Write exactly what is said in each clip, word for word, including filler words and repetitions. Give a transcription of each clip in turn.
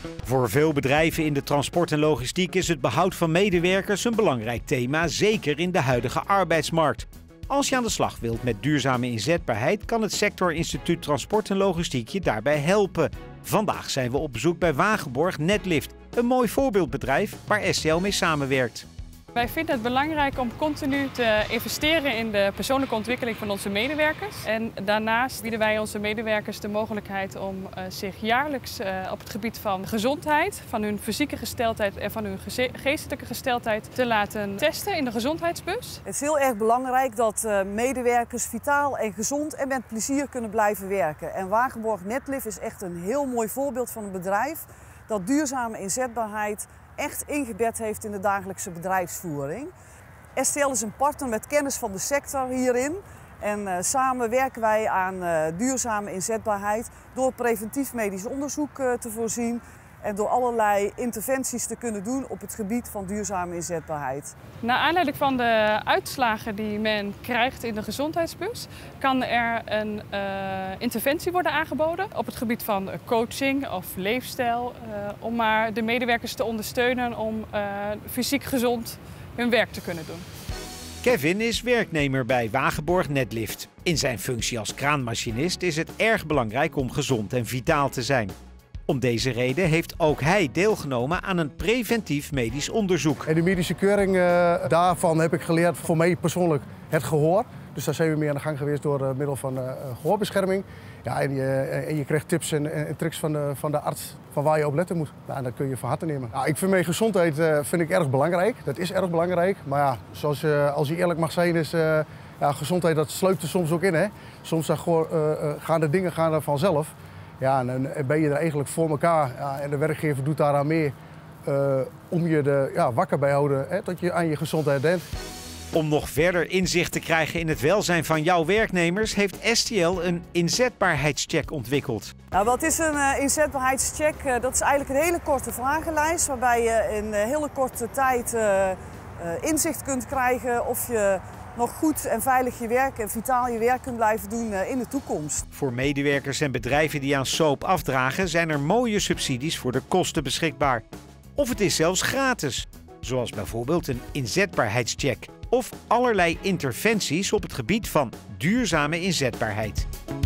Voor veel bedrijven in de transport en logistiek is het behoud van medewerkers een belangrijk thema, zeker in de huidige arbeidsmarkt. Als je aan de slag wilt met duurzame inzetbaarheid, kan het Sectorinstituut Transport en Logistiek je daarbij helpen. Vandaag zijn we op bezoek bij Wagenborg Netlift, een mooi voorbeeldbedrijf waar S T L mee samenwerkt. Wij vinden het belangrijk om continu te investeren in de persoonlijke ontwikkeling van onze medewerkers. En daarnaast bieden wij onze medewerkers de mogelijkheid om uh, zich jaarlijks uh, op het gebied van gezondheid, van hun fysieke gesteldheid en van hun geestelijke gesteldheid te laten testen in de gezondheidsbus. Het is heel erg belangrijk dat uh, medewerkers vitaal en gezond en met plezier kunnen blijven werken. En Wagenborg Netlift is echt een heel mooi voorbeeld van een bedrijf dat duurzame inzetbaarheid echt ingebed heeft in de dagelijkse bedrijfsvoering. S T L is een partner met kennis van de sector hierin. En uh, samen werken wij aan uh, duurzame inzetbaarheid door preventief medisch onderzoek uh, te voorzien en door allerlei interventies te kunnen doen op het gebied van duurzame inzetbaarheid. Naar aanleiding van de uitslagen die men krijgt in de gezondheidsbus, kan er een uh, interventie worden aangeboden op het gebied van coaching of leefstijl, uh, om maar de medewerkers te ondersteunen om uh, fysiek gezond hun werk te kunnen doen. Kevin is werknemer bij Wagenborg Netlift. In zijn functie als kraanmachinist is het erg belangrijk om gezond en vitaal te zijn. Om deze reden heeft ook hij deelgenomen aan een preventief medisch onderzoek. En de medische keuring, uh, daarvan heb ik geleerd voor mij persoonlijk het gehoor. Dus daar zijn we mee aan de gang geweest door uh, middel van uh, gehoorbescherming. Ja, en, je, en je krijgt tips en, en tricks van de, van de arts van waar je op letten moet. Nou, en dat kun je van harte nemen. Nou, ik vind mijn gezondheid uh, vind ik erg belangrijk. Dat is erg belangrijk. Maar ja, zoals, uh, als je eerlijk mag zijn, is uh, ja, gezondheid dat sluipt er soms ook in. Hè? Soms dan gewoon, uh, uh, gaan de dingen gaan er vanzelf. Ja, en dan ben je er eigenlijk voor elkaar ja, en de werkgever doet daaraan mee uh, om je er ja, wakker bij houden hè, tot je aan je gezondheid denkt. Om nog verder inzicht te krijgen in het welzijn van jouw werknemers heeft S T L een inzetbaarheidscheck ontwikkeld. Nou, wat is een uh, inzetbaarheidscheck? Uh, dat is eigenlijk een hele korte vragenlijst waarbij je in uh, hele korte tijd uh, uh, inzicht kunt krijgen of je nog goed en veilig je werk en vitaal je werk kunt blijven doen in de toekomst. Voor medewerkers en bedrijven die aan S O A P afdragen zijn er mooie subsidies voor de kosten beschikbaar. Of het is zelfs gratis, zoals bijvoorbeeld een inzetbaarheidscheck of allerlei interventies op het gebied van duurzame inzetbaarheid.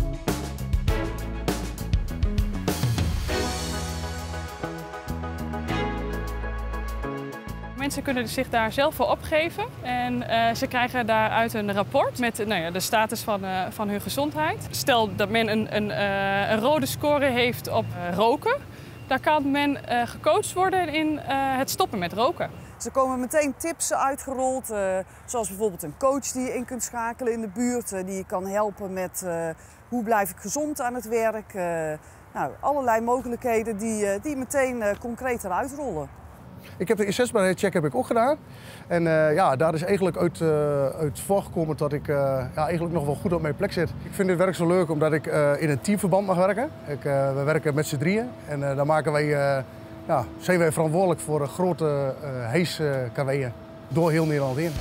Mensen kunnen zich daar zelf voor opgeven en uh, ze krijgen daaruit een rapport met nou ja, de status van, uh, van hun gezondheid. Stel dat men een, een, uh, een rode score heeft op uh, roken, dan kan men uh, gecoacht worden in uh, het stoppen met roken. Er komen meteen tips uitgerold, uh, zoals bijvoorbeeld een coach die je in kunt schakelen in de buurt, uh, die je kan helpen met uh, hoe blijf ik gezond aan het werk. Uh, nou, allerlei mogelijkheden die, uh, die meteen uh, concreet eruit rollen. Ik heb de inzetbaarheidscheck heb ik ook gedaan. En uh, ja, daar is eigenlijk uit, uh, uit voorgekomen dat ik uh, ja, eigenlijk nog wel goed op mijn plek zit. Ik vind dit werk zo leuk omdat ik uh, in een teamverband mag werken. Ik, uh, we werken met z'n drieën en uh, dan maken wij, uh, ja, zijn wij verantwoordelijk voor uh, grote uh, hees-karweeën door heel Nederland heen.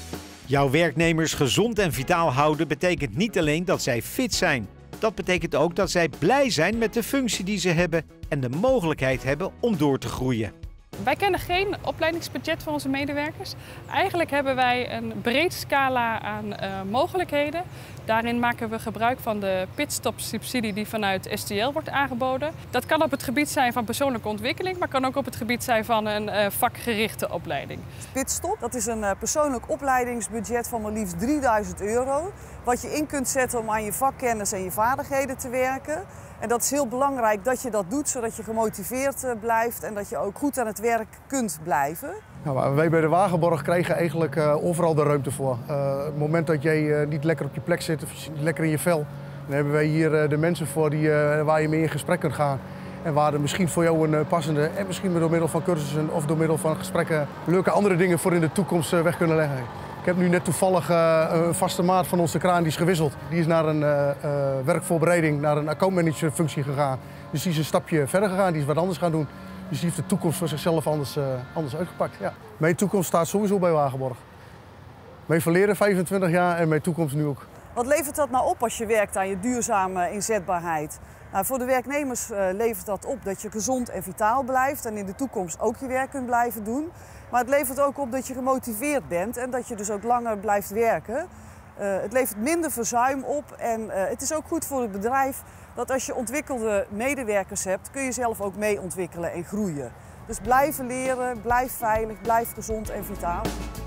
Jouw werknemers gezond en vitaal houden betekent niet alleen dat zij fit zijn. Dat betekent ook dat zij blij zijn met de functie die ze hebben en de mogelijkheid hebben om door te groeien. Wij kennen geen opleidingsbudget voor onze medewerkers. Eigenlijk hebben wij een breed scala aan uh, mogelijkheden. Daarin maken we gebruik van de pitstop-subsidie die vanuit S T L wordt aangeboden. Dat kan op het gebied zijn van persoonlijke ontwikkeling, maar kan ook op het gebied zijn van een uh, vakgerichte opleiding. Pitstop, dat is een uh, persoonlijk opleidingsbudget van maar liefst drieduizend euro. Wat je in kunt zetten om aan je vakkennis en je vaardigheden te werken. En dat is heel belangrijk dat je dat doet, zodat je gemotiveerd blijft en dat je ook goed aan het werk kunt blijven. Nou, wij bij de Wagenborg krijgen eigenlijk uh, overal de ruimte voor. Uh, het moment dat jij uh, niet lekker op je plek zit of niet lekker in je vel, dan hebben wij hier uh, de mensen voor die, uh, waar je mee in gesprek kunt gaan. En waar er misschien voor jou een uh, passende en misschien door middel van cursussen of door middel van gesprekken leuke andere dingen voor in de toekomst uh, weg kunnen leggen. Ik heb nu net toevallig uh, een vaste maat van onze kraan die is gewisseld. Die is naar een uh, uh, werkvoorbereiding, naar een accountmanager functie gegaan. Dus die is een stapje verder gegaan, die is wat anders gaan doen. Dus die heeft de toekomst voor zichzelf anders, uh, anders uitgepakt. Ja. Mijn toekomst staat sowieso bij Wagenborg. Mijn verleden vijfentwintig jaar en mijn toekomst nu ook. Wat levert dat nou op als je werkt aan je duurzame inzetbaarheid? Nou, voor de werknemers uh, levert dat op dat je gezond en vitaal blijft en in de toekomst ook je werk kunt blijven doen. Maar het levert ook op dat je gemotiveerd bent en dat je dus ook langer blijft werken. Uh, het levert minder verzuim op en uh, het is ook goed voor het bedrijf dat als je ontwikkelde medewerkers hebt, kun je zelf ook mee ontwikkelen en groeien. Dus blijven leren, blijf veilig, blijf gezond en vitaal.